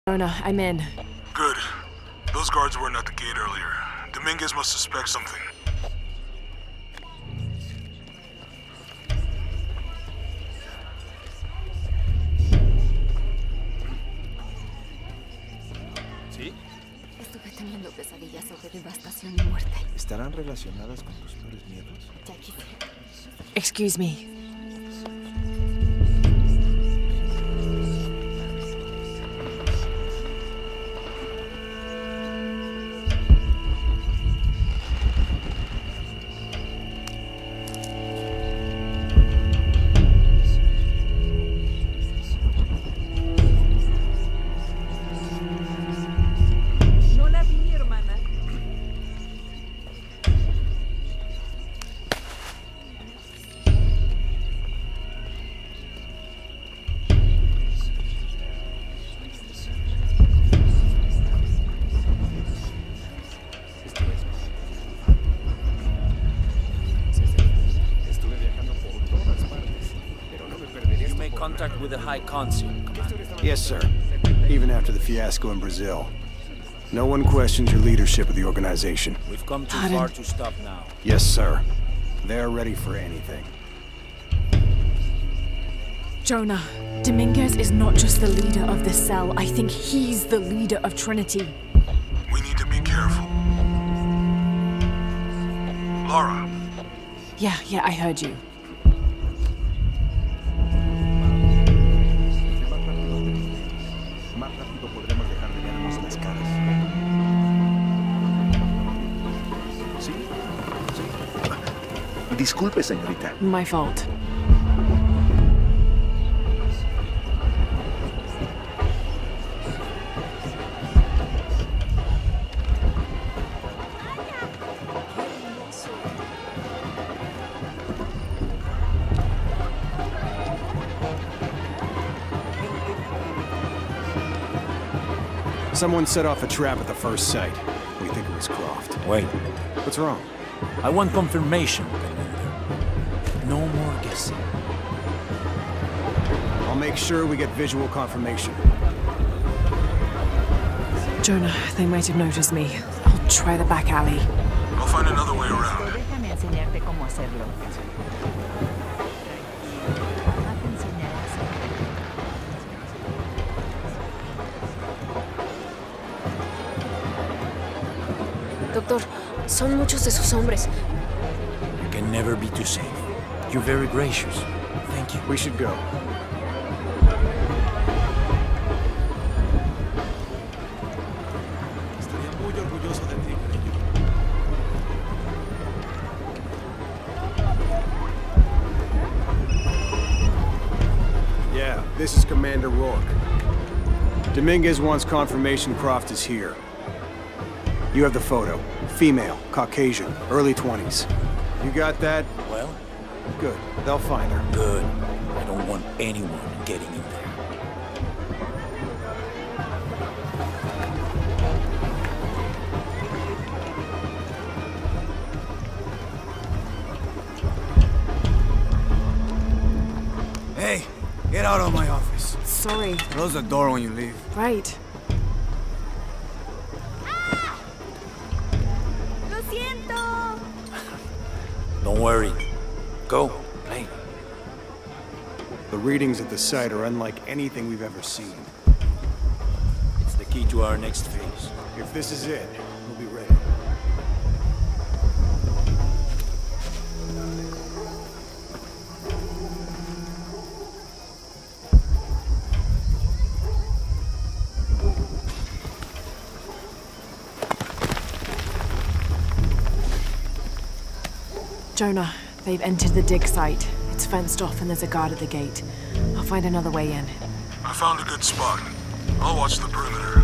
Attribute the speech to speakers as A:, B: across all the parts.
A: Jonah, I'm in.
B: Good. Those guards weren't at the gate earlier. Dominguez must suspect something.
C: ¿Sí?
D: Estuve teniendo pesadillas sobre devastación y muerte.
C: ¿Estarán relacionadas con tus peores miedos?
D: Ya quisiera.
A: Excuse me.
E: No la vi, hermana.
C: Estuve viajando por todas partes, pero no me perdería.
F: You made contact with the High Consul, Commander.
G: Yes, sir. Even after the fiasco in Brazil. No one questions your leadership of the organization.
F: We've come too
A: Pardon?
F: far to stop now.
G: Yes, sir. They're ready for anything.
A: Jonah, Dominguez is not just the leader of this cell. I think he's the leader of Trinity.
B: We need to be careful. Laura,
A: Yeah, I heard you.
C: Más rápido podremos dejar de vernos las caras. ¿Sí? Sí. Disculpe, señorita.
A: My fault.
G: Someone set off a trap at the first site. We think it was Croft.
F: Wait,
G: What's wrong?
F: I want confirmation, Commander. No more guessing.
G: I'll make sure we get visual confirmation.
A: Jonah, they might have noticed me. I'll try the back alley.
B: I'll find another way around.
E: Déjame enseñarte cómo hacerlo. Mamá te enseñará a hacerlo.
D: Doctor, son muchos de sus hombres.
F: You can never be too safe. You're very gracious. Thank you.
G: We should go.
C: Estaría muy orgulloso de ti, cariño.
G: Yeah, this is Commander Rourke. Dominguez wants confirmation Croft is here. You have the photo. Female, Caucasian, early 20s. You got that?
F: Well,
G: Good. They'll find her.
F: good. I don't want anyone getting in there.
H: Hey, get out of my office.
A: Sorry.
H: Close the door when you leave.
A: Right.
D: ¡Lo siento!
F: Don't worry. Go, play.
G: The readings at the site are unlike anything we've ever seen.
F: It's the key to our next phase.
G: If this is it, we'll be ready.
A: Jonah, they've entered the dig site. It's fenced off and there's a guard at the gate. I'll find another way in.
B: I found a good spot. I'll watch the perimeter.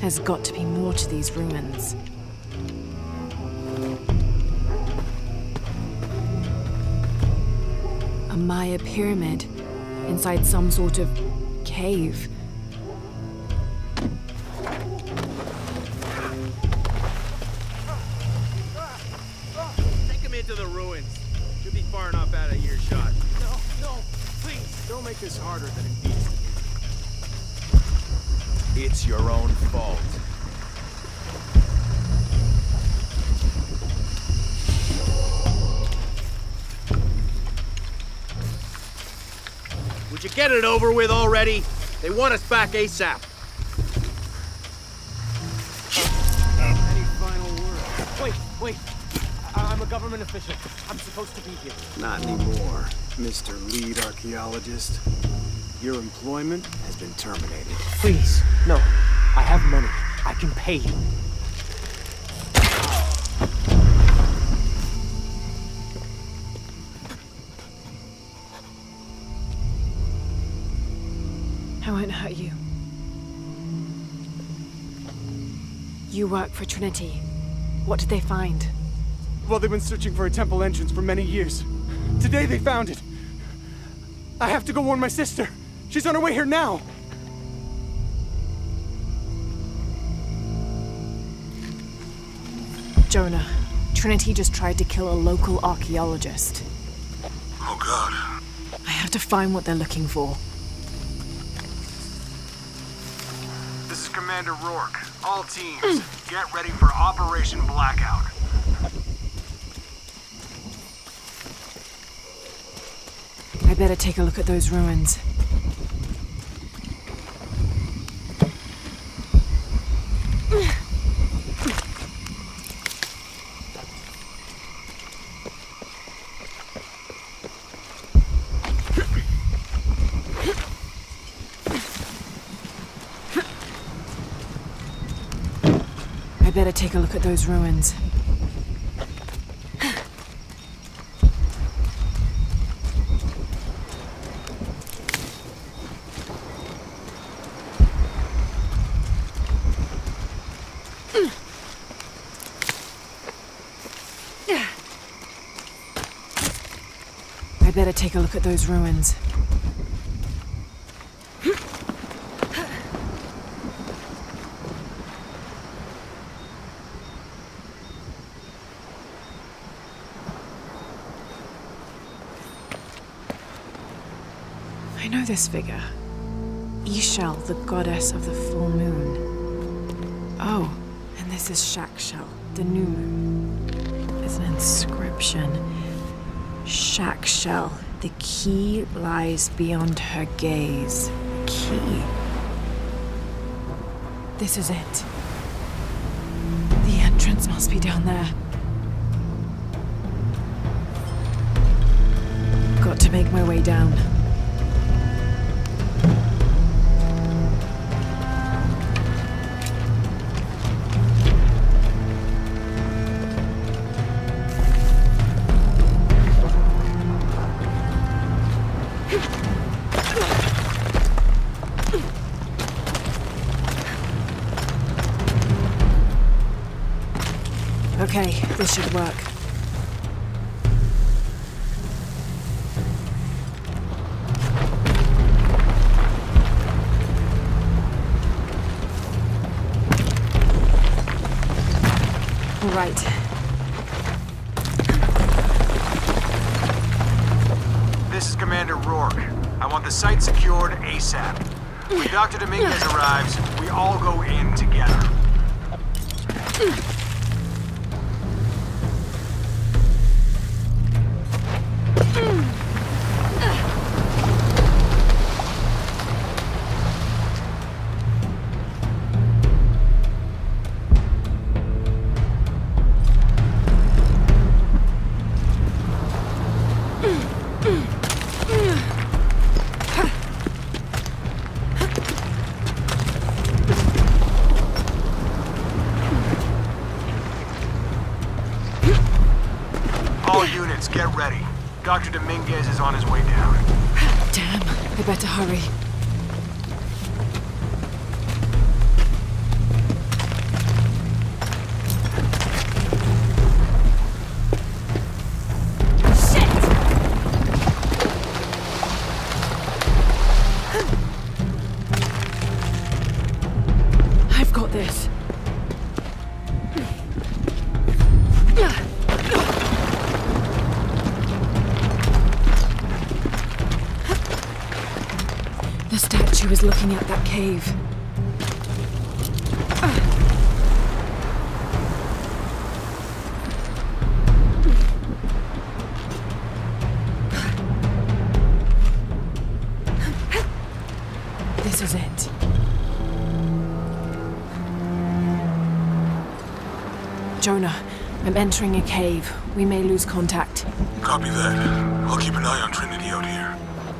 A: There's got to be more to these ruins. A Maya pyramid inside some sort of cave.
I: Take him into the ruins. Should be far enough out of earshot.
C: No, please. Don't make this harder than it needs to be.
F: It's your own fault.
I: Would you get it over with already? They want us back ASAP.
C: Any final word?
J: Wait. I'm a government official. I'm supposed to be here.
G: Not anymore, Mr. Lead Archaeologist. Your employment has been terminated.
J: Please, no. I have money. I can pay you.
A: I won't hurt you. You work for Trinity. What did they find?
J: Well, they've been searching for a temple entrance for many years. Today they found it. I have to go warn my sister. She's on her way here now.
A: Jonah, Trinity just tried to kill a local archaeologist.
B: Oh God.
A: I have to find what they're looking for.
G: This is Commander Rourke. All teams, get ready for Operation Blackout.
A: I better take a look at those ruins. I better take a look at those ruins. I better take a look at those ruins. I know this figure. Ishel, the goddess of the full moon. Oh, and this is Shakshel, the new moon. There's an inscription. Shakshel, the key lies beyond her gaze. Key. This is it. The entrance must be down there. Got to make my way down. Okay, this should work. All right.
G: This is Commander Rourke. I want the site secured ASAP. When Dr. Dominguez arrives, we all go in together. All units, get ready. Dr. Dominguez is on his way down.
A: Damn, I better hurry. this. The statue is looking at that cave. This is it. Jonah, I'm entering a cave. We may lose contact.
B: Copy that. I'll keep an eye on Trinity out here.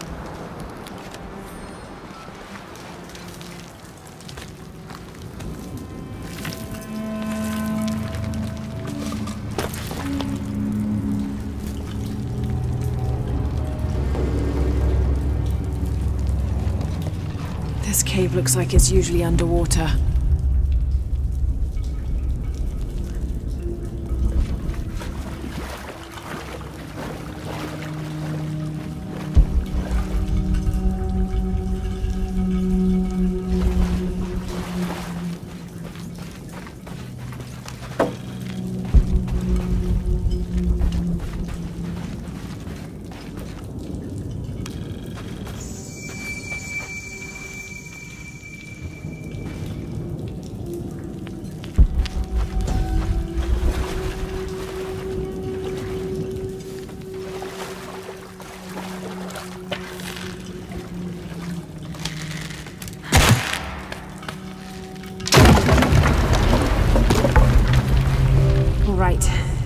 A: This cave looks like it's usually underwater. Right.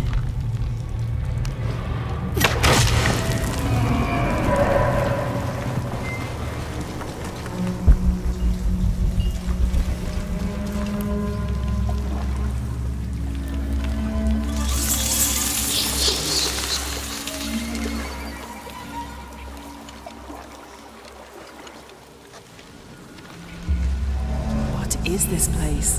A: What is this place?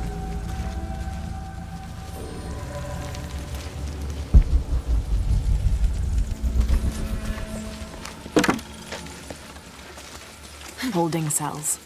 A: Holding cells.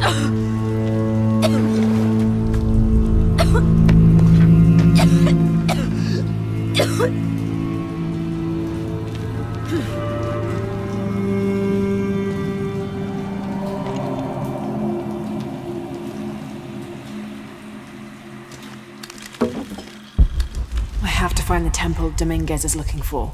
A: I have to find the temple Dominguez is looking for.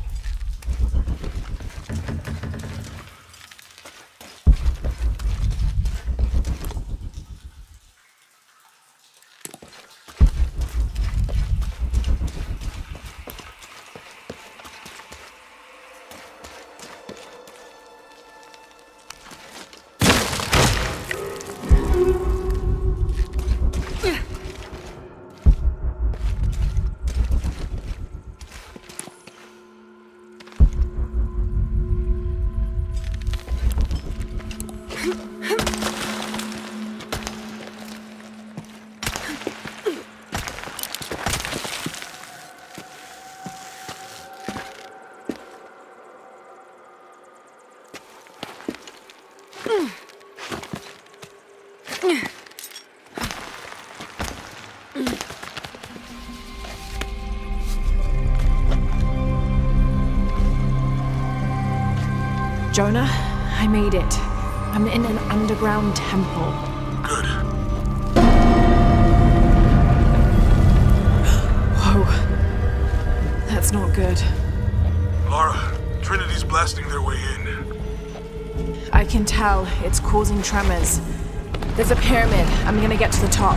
A: Jonah, I made it. I'm in an underground temple.
B: Good.
A: Whoa. That's not good.
B: Lara, Trinity's blasting their way in.
A: I can tell. It's causing tremors. There's a pyramid. I'm gonna get to the top.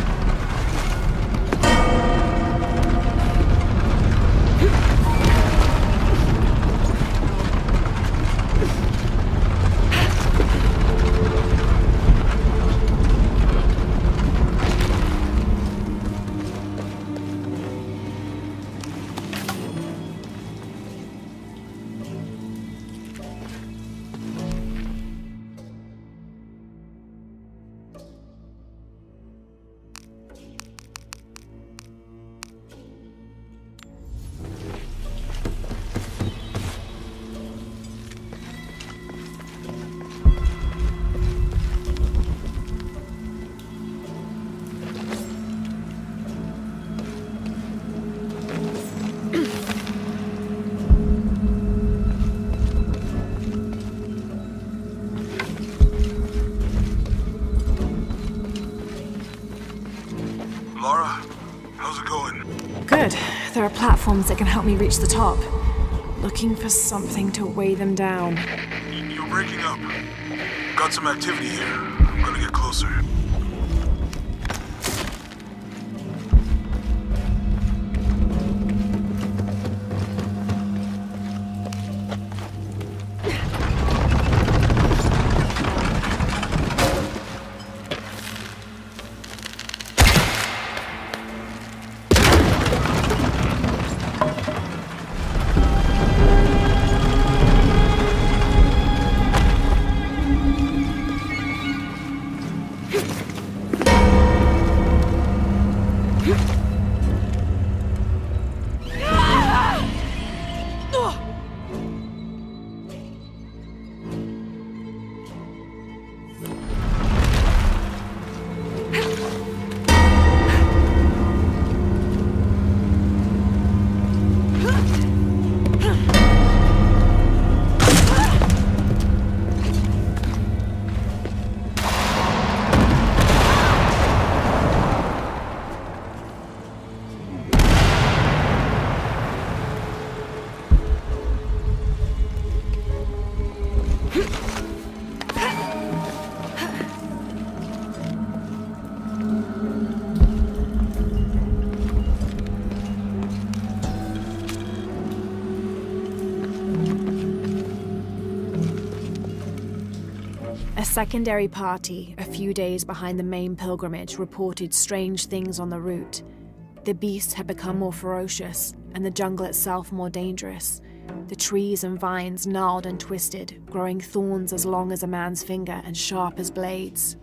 B: Lara, how's it going?
A: Good. There are platforms that can help me reach the top. Looking for something to weigh them down.
B: You're breaking up. Got some activity here. I'm gonna get closer.
A: A secondary party, a few days behind the main pilgrimage, reported strange things on the route. The beasts had become more ferocious, and the jungle itself more dangerous. The trees and vines gnarled and twisted, growing thorns as long as a man's finger and sharp as blades.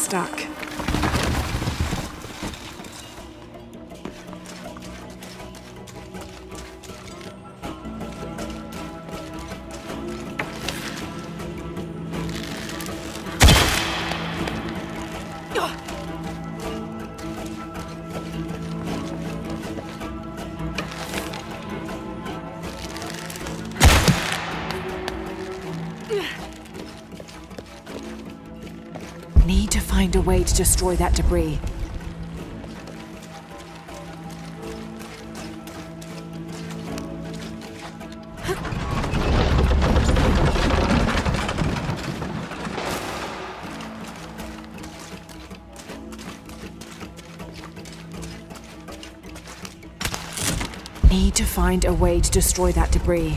A: stuck. Need to find a way to destroy that debris. Need to find a way to destroy that debris.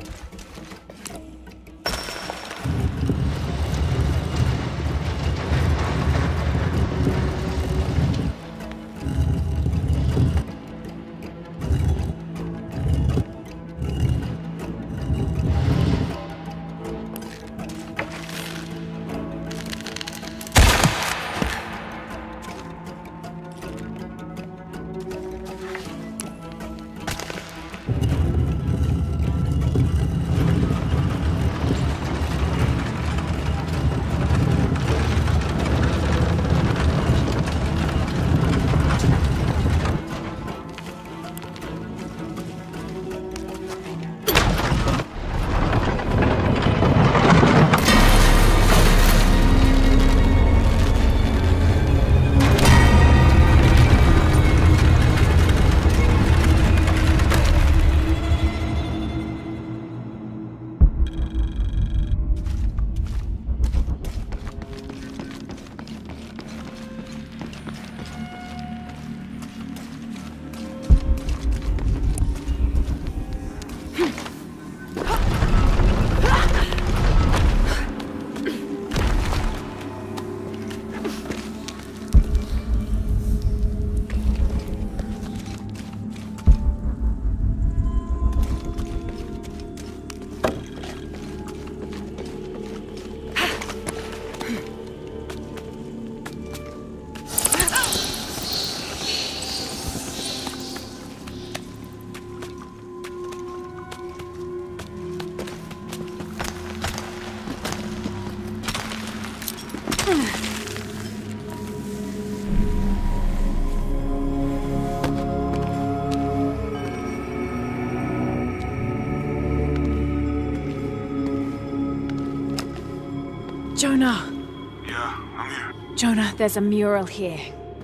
A: Jonah!
B: Yeah, I'm here.
A: Jonah, there's a mural here.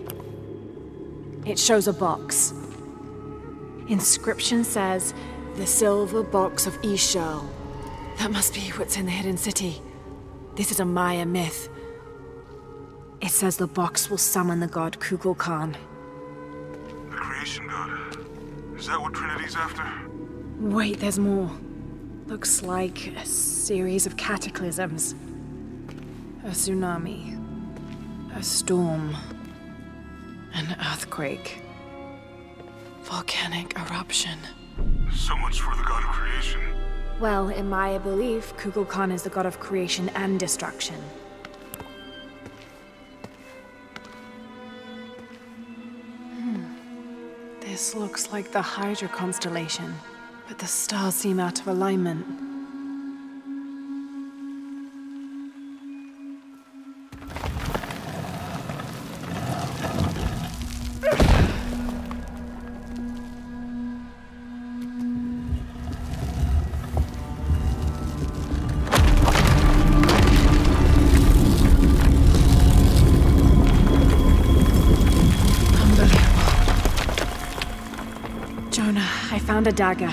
A: It shows a box. Inscription says, "The Silver Box of Ix Chel." That must be what's in the Hidden City. This is a Maya myth. It says the box will summon the god Kukulkan.
B: The creation god. Is that what Trinity's after?
A: Wait, there's more. Looks like a series of cataclysms. A tsunami. A storm. An earthquake. Volcanic eruption.
B: So much for the god of creation.
A: Well, in Maya belief, Kukulkan is the god of creation and destruction. This looks like the Hydra constellation, but the stars seem out of alignment. I found a dagger.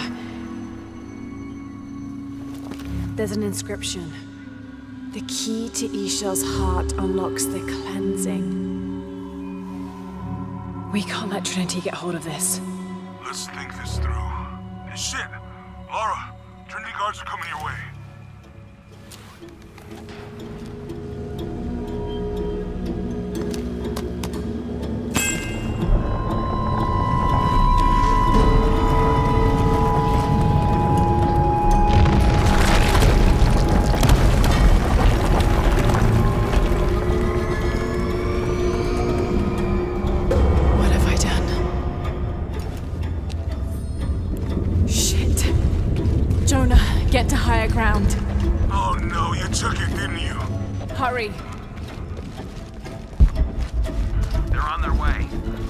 A: There's an inscription. The key to Ix Chel's heart unlocks the cleansing. We can't let Trinity get hold of this.
B: Let's think this through. Hey, shit! Lara, Trinity guards are coming your way.
A: higher ground.
B: Oh no, you took it, didn't you?
A: Hurry.
K: They're on their way.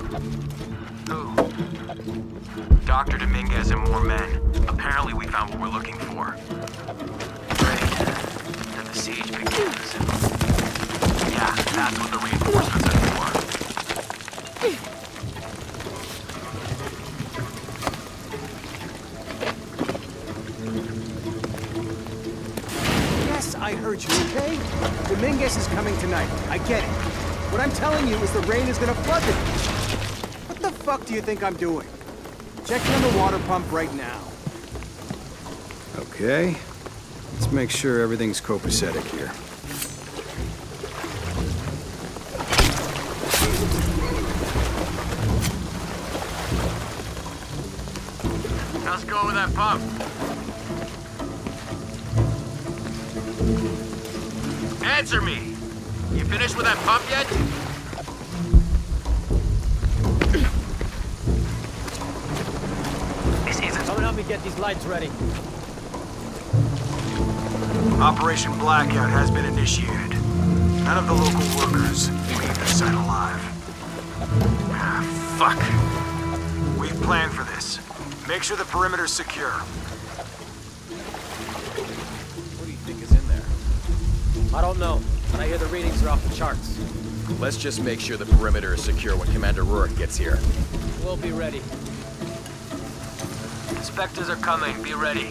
K: Who? Dr. Dominguez and more men. Apparently we found what we're looking for. Great. Then the siege begins. Yeah, that's what the reinforcements are for.
G: Yes, I heard you, okay? Dominguez is coming tonight. I get it. What I'm telling you is the rain is gonna flood the beach. What the fuck do you think I'm doing? Checking on the water pump right now. Okay. Let's make sure everything's copacetic here.
K: How's it going with that pump? Answer me! You finished with that pump yet?
I: Someone help me get these lights ready.
G: Operation Blackout has been initiated. None of the local workers leave the site alive. Ah, fuck. We've planned for this. Make sure the perimeter's secure.
I: What do you think is in there? I don't know, but I hear the readings are off the charts.
F: Let's just make sure the perimeter is secure when Commander Rourke gets here.
I: We'll be ready.
K: Inspectors are coming. Be ready.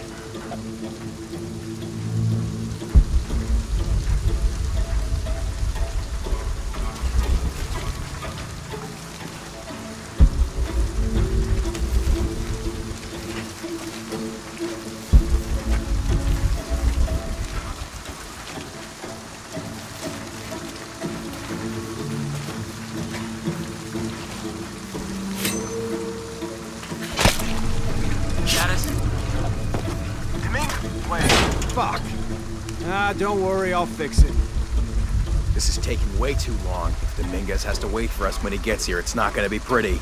G: Fuck. Ah, don't worry, I'll fix it.
F: This is taking way too long. If Dominguez has to wait for us when he gets here, it's not gonna be pretty.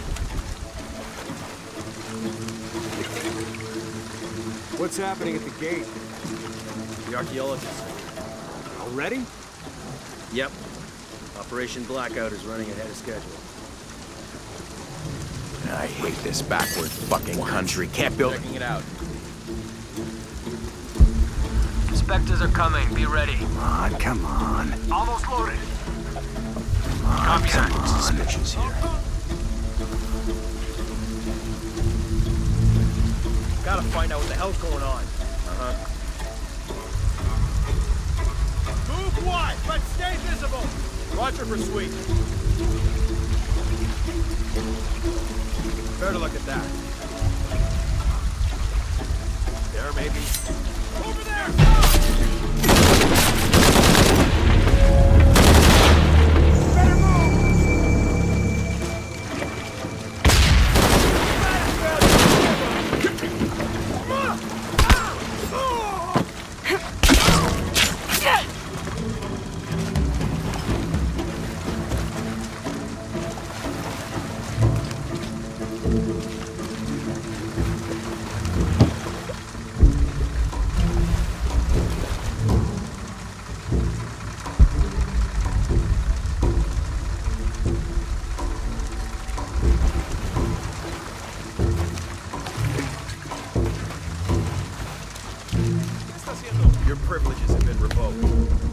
G: What's happening at the gate?
I: The archaeologists.
G: Already?
I: Yep. Operation Blackout is running ahead of schedule.
F: I hate this backward fucking country. Can't build...
I: Checking it out.
K: Inspectors are coming. Be ready.
G: Come on.
B: Almost loaded.
K: Copy that.
F: Suspicions here.
I: Gotta find out what the hell's going on. Move wide, but stay visible. Roger for sweep. Better look at that. There, maybe. Over there! Better move!
F: Your privileges have been revoked.